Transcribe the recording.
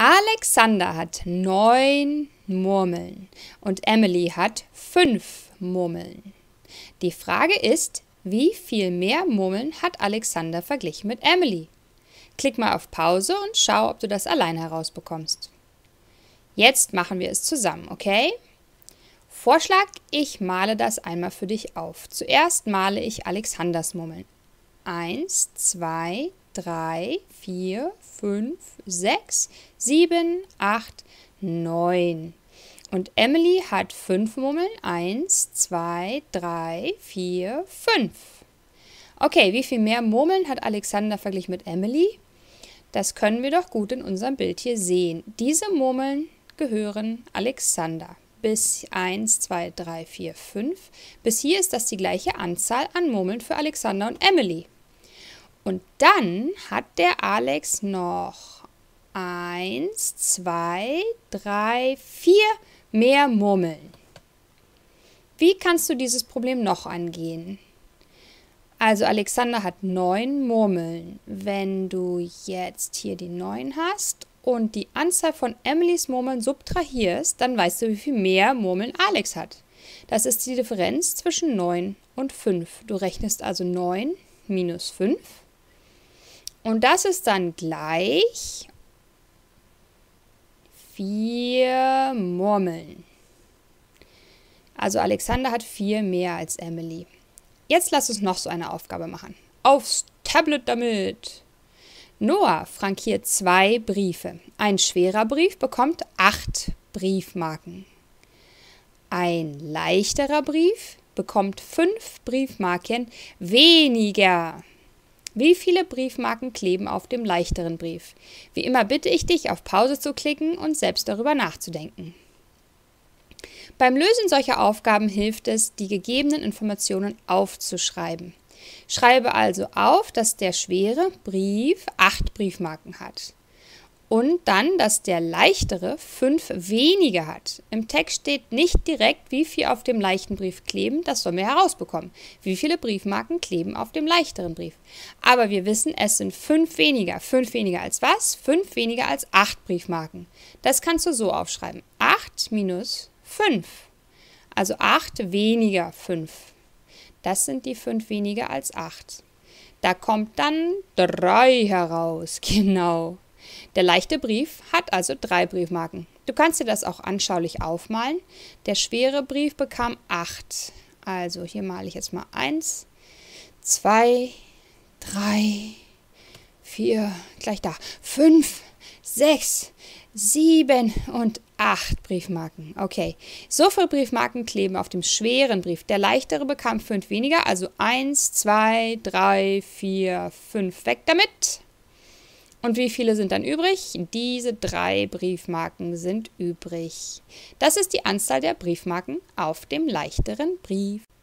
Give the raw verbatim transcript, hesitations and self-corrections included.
Alexander hat neun Murmeln und Emily hat fünf Murmeln. Die Frage ist, wie viel mehr Murmeln hat Alexander verglichen mit Emily? Klick mal auf Pause und schau, ob du das allein herausbekommst. Jetzt machen wir es zusammen, okay? Vorschlag, ich male das einmal für dich auf. Zuerst male ich Alexanders Murmeln. Eins, zwei, drei, vier, fünf, sechs, sieben, acht, neun. Und Emily hat fünf Murmeln. Eins, zwei, drei, vier, fünf. Okay, wie viel mehr Murmeln hat Alexander verglichen mit Emily? Das können wir doch gut in unserem Bild hier sehen. Diese Murmeln gehören Alexander. Bis eins, zwei, drei, vier, fünf. Bis hier ist das die gleiche Anzahl an Murmeln für Alexander und Emily. Und dann hat der Alex noch eins, zwei, drei, vier mehr Murmeln. Wie kannst du dieses Problem noch angehen? Also Alexander hat neun Murmeln. Wenn du jetzt hier die neun hast und die Anzahl von Emilys Murmeln subtrahierst, dann weißt du, wie viel mehr Murmeln Alex hat. Das ist die Differenz zwischen neun und fünf. Du rechnest also neun minus fünf. Und das ist dann gleich vier Murmeln. Also Alexander hat vier mehr als Emily. Jetzt lass uns noch so eine Aufgabe machen. Aufs Tablet damit! Noah frankiert zwei Briefe. Ein schwerer Brief bekommt acht Briefmarken. Ein leichterer Brief bekommt fünf Briefmarken weniger. Wie viele Briefmarken kleben auf dem leichteren Brief? Wie immer bitte ich dich, auf Pause zu klicken und selbst darüber nachzudenken. Beim Lösen solcher Aufgaben hilft es, die gegebenen Informationen aufzuschreiben. Schreibe also auf, dass der schwere Brief acht Briefmarken hat. Und dann, dass der leichtere fünf weniger hat. Im Text steht nicht direkt, wie viel auf dem leichten Brief kleben, das sollen wir herausbekommen. Wie viele Briefmarken kleben auf dem leichteren Brief. Aber wir wissen, es sind fünf weniger. fünf weniger als was? fünf weniger als acht Briefmarken. Das kannst du so aufschreiben. acht minus fünf. Also acht weniger fünf. Das sind die fünf weniger als acht. Da kommt dann drei heraus. Genau. Der leichte Brief hat also drei Briefmarken. Du kannst dir das auch anschaulich aufmalen. Der schwere Brief bekam acht. Also hier male ich jetzt mal eins, zwei, drei, vier, gleich da, fünf, sechs, sieben und acht Briefmarken. Okay, so viele Briefmarken kleben auf dem schweren Brief. Der leichtere bekam fünf weniger, also eins, zwei, drei, vier, fünf. Weg damit! Und wie viele sind dann übrig? Diese drei Briefmarken sind übrig. Das ist die Anzahl der Briefmarken auf dem leichteren Brief.